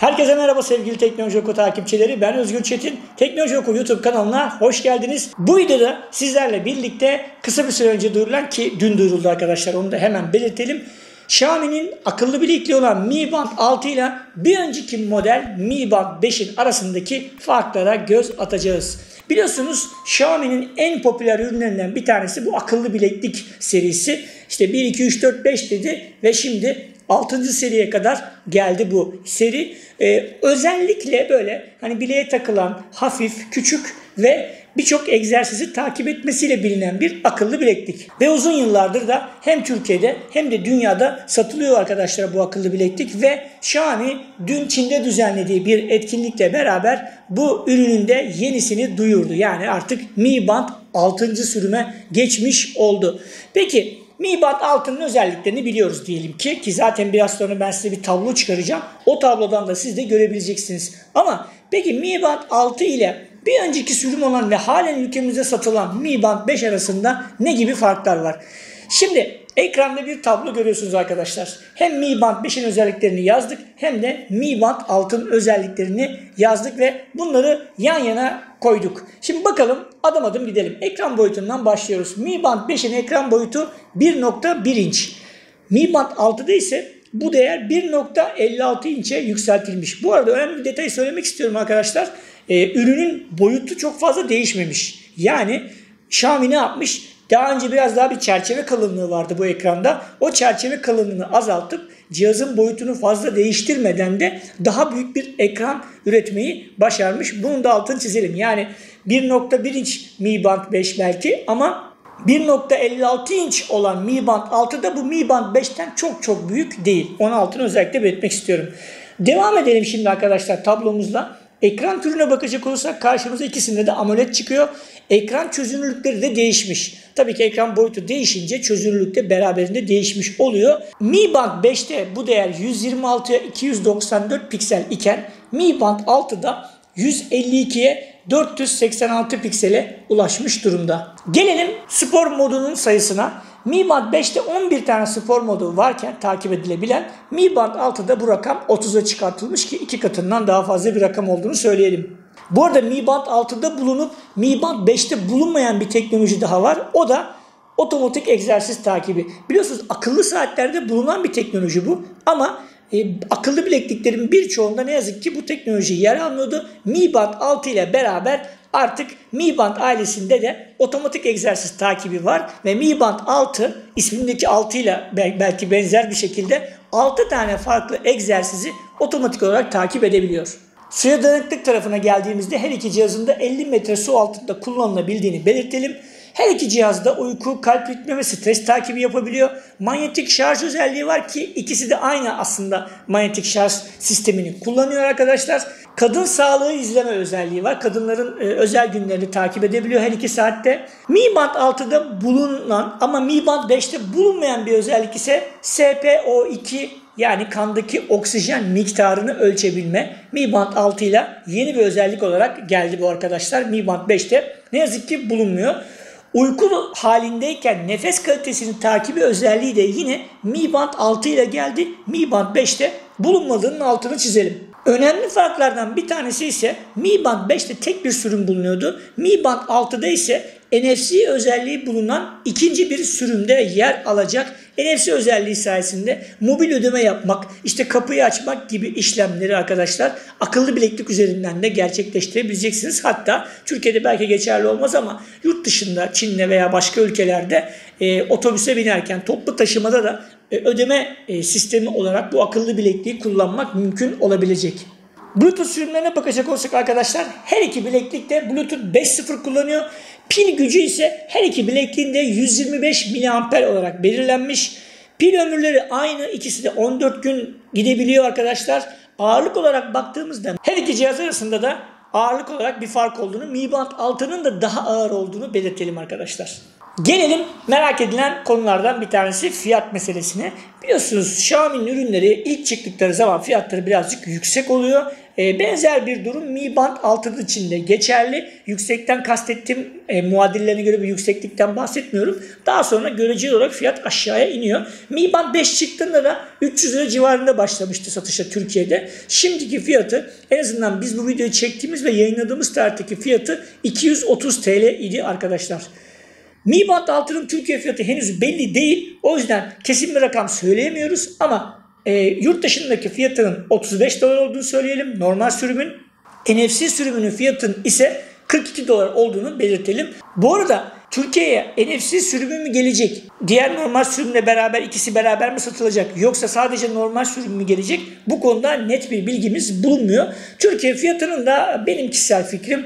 Herkese merhaba sevgili Teknoloji Oku takipçileri. Ben Özgür Çetin. Teknoloji Oku YouTube kanalına hoş geldiniz. Bu videoda sizlerle birlikte kısa bir süre önce duyurulan ki dün duyuruldu arkadaşlar, onu da hemen belirtelim. Xiaomi'nin akıllı bilekliği olan Mi Band 6 ile bir önceki model Mi Band 5'in arasındaki farklara göz atacağız. Biliyorsunuz Xiaomi'nin en popüler ürünlerinden bir tanesi bu akıllı bileklik serisi. İşte 1, 2, 3, 4, 5 dedi ve şimdi 6. seriye kadar geldi bu seri. Özellikle böyle hani bileğe takılan hafif, küçük ve birçok egzersizi takip etmesiyle bilinen bir akıllı bileklik. Ve uzun yıllardır da hem Türkiye'de hem de dünyada satılıyor arkadaşlar bu akıllı bileklik. Ve Xiaomi dün Çin'de düzenlediği bir etkinlikle beraber bu ürünün de yenisini duyurdu. Yani artık Mi Band 6. sürüme geçmiş oldu. Peki Mi Band 6'nın özelliklerini biliyoruz diyelim ki zaten biraz sonra ben size bir tablo çıkaracağım. O tablodan da siz de görebileceksiniz. Ama peki Mi Band 6 ile bir önceki sürüm olan ve halen ülkemizde satılan Mi Band 5 arasında ne gibi farklar var? Şimdi ekranda bir tablo görüyorsunuz arkadaşlar. Hem Mi Band 5'in özelliklerini yazdık hem de Mi Band 6'nın özelliklerini yazdık ve bunları yan yana koyduk. Şimdi bakalım adım adım gidelim. Ekran boyutundan başlıyoruz. Mi Band 5'in ekran boyutu 1.1 inç. Mi Band 6'da ise bu değer 1.56 inçe yükseltilmiş. Bu arada önemli bir detayı söylemek istiyorum arkadaşlar. Ürünün boyutu çok fazla değişmemiş. Yani Xiaomi ne yapmış? Daha önce biraz daha bir çerçeve kalınlığı vardı bu ekranda. O çerçeve kalınlığını azaltıp cihazın boyutunu fazla değiştirmeden de daha büyük bir ekran üretmeyi başarmış. Bunun da altını çizelim. Yani 1.1 inç Mi Band 5 belki ama 1.56 inç olan Mi Band 6'da bu Mi Band 5'ten çok büyük değil. Onun altını özellikle belirtmek istiyorum. Devam edelim şimdi arkadaşlar tablomuzla. Ekran türüne bakacak olursak karşımıza ikisinde de AMOLED çıkıyor. Ekran çözünürlükleri de değişmiş. Tabii ki ekran boyutu değişince çözünürlük de beraberinde değişmiş oluyor. Mi Band 5'te bu değer 126'ya 294 piksel iken Mi Band 6'da 152'ye 486 piksele ulaşmış durumda. Gelelim spor modunun sayısına. Mi Band 5'te 11 tane spor modu varken takip edilebilen Mi Band 6'da bu rakam 30'a çıkartılmış ki 2 katından daha fazla bir rakam olduğunu söyleyelim. Bu arada Mi Band 6'da bulunup Mi Band 5'te bulunmayan bir teknoloji daha var. O da otomatik egzersiz takibi. Biliyorsunuz akıllı saatlerde bulunan bir teknoloji bu ama akıllı bilekliklerin birçoğunda ne yazık ki bu teknoloji yer almıyordu. Mi Band 6 ile beraber artık Mi Band ailesinde de otomatik egzersiz takibi var ve Mi Band 6 ismindeki 6 ile belki benzer bir şekilde 6 tane farklı egzersizi otomatik olarak takip edebiliyor. Suya dayanıklık tarafına geldiğimizde her iki cihazın da 50 metre su altında kullanılabildiğini belirtelim. Her iki cihazda uyku, kalp ritmi ve stres takibi yapabiliyor. Manyetik şarj özelliği var ki ikisi de aynı aslında manyetik şarj sistemini kullanıyor arkadaşlar. Kadın sağlığı izleme özelliği var. Kadınların özel günlerini takip edebiliyor her 2 saatte. Mi Band 6'da bulunan ama Mi Band 5'te bulunmayan bir özellik ise SpO2 yani kandaki oksijen miktarını ölçebilme. Mi Band 6 ile yeni bir özellik olarak geldi bu arkadaşlar. Mi Band 5'te ne yazık ki bulunmuyor. Uyku halindeyken nefes kalitesini takibi özelliği de yine Mi Band 6 ile geldi. Mi Band 5'te bulunmadığının altını çizelim. Önemli farklardan bir tanesi ise Mi Band 5'te tek bir sürüm bulunuyordu. Mi Band 6'da ise NFC özelliği bulunan ikinci bir sürümde yer alacak. NFC özelliği sayesinde mobil ödeme yapmak, işte kapıyı açmak gibi işlemleri arkadaşlar akıllı bileklik üzerinden de gerçekleştirebileceksiniz. Hatta Türkiye'de belki geçerli olmaz ama yurt dışında Çin'de veya başka ülkelerde otobüse binerken toplu taşımada da ödeme sistemi olarak bu akıllı bilekliği kullanmak mümkün olabilecek. Bluetooth sürümlerine bakacak olursak arkadaşlar her iki bileklik de Bluetooth 5.0 kullanıyor. Pil gücü ise her iki bilekliğin de 125 mAh olarak belirlenmiş. Pil ömürleri aynı, ikisi de 14 gün gidebiliyor arkadaşlar. Ağırlık olarak baktığımızda her iki cihaz arasında da ağırlık olarak bir fark olduğunu, Mi Band 6'nın da daha ağır olduğunu belirtelim arkadaşlar. Gelelim merak edilen konulardan bir tanesi fiyat meselesine. Biliyorsunuz Xiaomi'nin ürünleri ilk çıktıkları zaman fiyatları birazcık yüksek oluyor Benzer bir durum Mi Band 6 için de geçerli. Yüksekten kastettiğim muadillerine göre bir yükseklikten bahsetmiyorum. Daha sonra göreceli olarak fiyat aşağıya iniyor. Mi Band 5 çıktığında da 300 lira civarında başlamıştı satışa Türkiye'de. Şimdiki fiyatı, en azından biz bu videoyu çektiğimiz ve yayınladığımız tarihteki fiyatı 230 TL idi arkadaşlar. Mi Band 6'nın Türkiye fiyatı henüz belli değil. O yüzden kesin bir rakam söyleyemiyoruz ama yurt dışındaki fiyatının 35 dolar olduğunu söyleyelim. Normal sürümün. NFC sürümünün fiyatının ise 42 dolar olduğunu belirtelim. Bu arada Türkiye'ye NFC sürümü mü gelecek? Diğer normal sürümle beraber ikisi beraber mi satılacak? Yoksa sadece normal sürüm mü gelecek? Bu konuda net bir bilgimiz bulunmuyor. Türkiye fiyatının da benim kişisel fikrim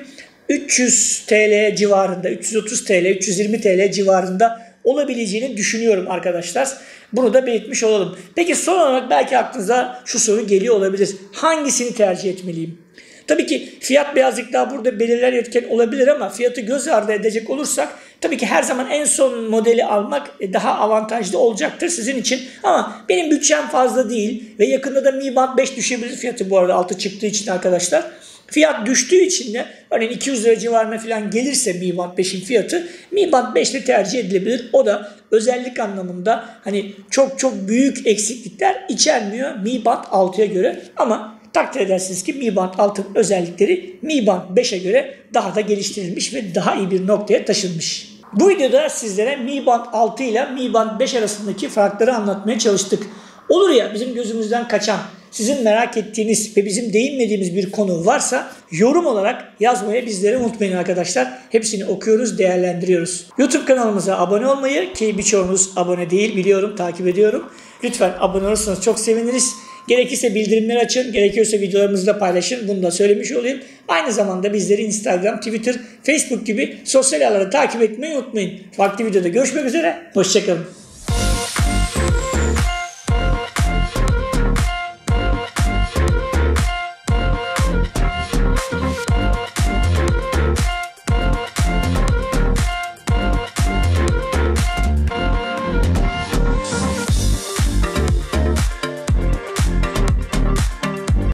300 TL civarında, 330 TL, 320 TL civarında olabileceğini düşünüyorum arkadaşlar. Bunu da belirtmiş olalım. Peki son olarak belki aklınıza şu soru geliyor olabilir. Hangisini tercih etmeliyim? Tabii ki fiyat birazcık daha burada belirler etken olabilir ama fiyatı göz ardı edecek olursak tabii ki her zaman en son modeli almak daha avantajlı olacaktır sizin için. Ama benim bütçem fazla değil ve yakında da Mi Band 5 düşebilir fiyatı, bu arada 6 çıktığı için arkadaşlar. Fiyat düştüğü için de örneğin 200 lira civarına falan gelirse Mi Band 5'in fiyatı Mi Band 5 ile tercih edilebilir. O da özellik anlamında hani çok büyük eksiklikler içermiyor Mi Band 6'ya göre. Ama takdir edersiniz ki Mi Band 6'nın özellikleri Mi Band 5'e göre daha da geliştirilmiş ve daha iyi bir noktaya taşınmış. Bu videoda sizlere Mi Band 6 ile Mi Band 5 arasındaki farkları anlatmaya çalıştık. Olur ya bizim gözümüzden kaçan, sizin merak ettiğiniz ve bizim değinmediğimiz bir konu varsa yorum olarak yazmayı bizlere unutmayın arkadaşlar. Hepsini okuyoruz, değerlendiriyoruz. YouTube kanalımıza abone olmayı, ki birçoğunuz abone değil biliyorum, takip ediyorum. Lütfen abone olursanız çok seviniriz. Gerekirse bildirimleri açın, gerekiyorsa videolarımızı da paylaşın. Bunu da söylemiş olayım. Aynı zamanda bizleri Instagram, Twitter, Facebook gibi sosyal ağları takip etmeyi unutmayın. Farklı videoda görüşmek üzere. Hoşçakalın.